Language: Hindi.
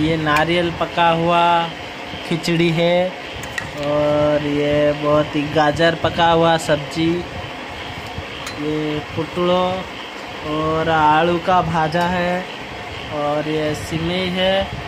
ये नारियल पका हुआ खिचड़ी है और ये बहुत ही गाजर पका हुआ सब्जी, ये पुटड़ो और आलू का भाजा है और ये सिमई है।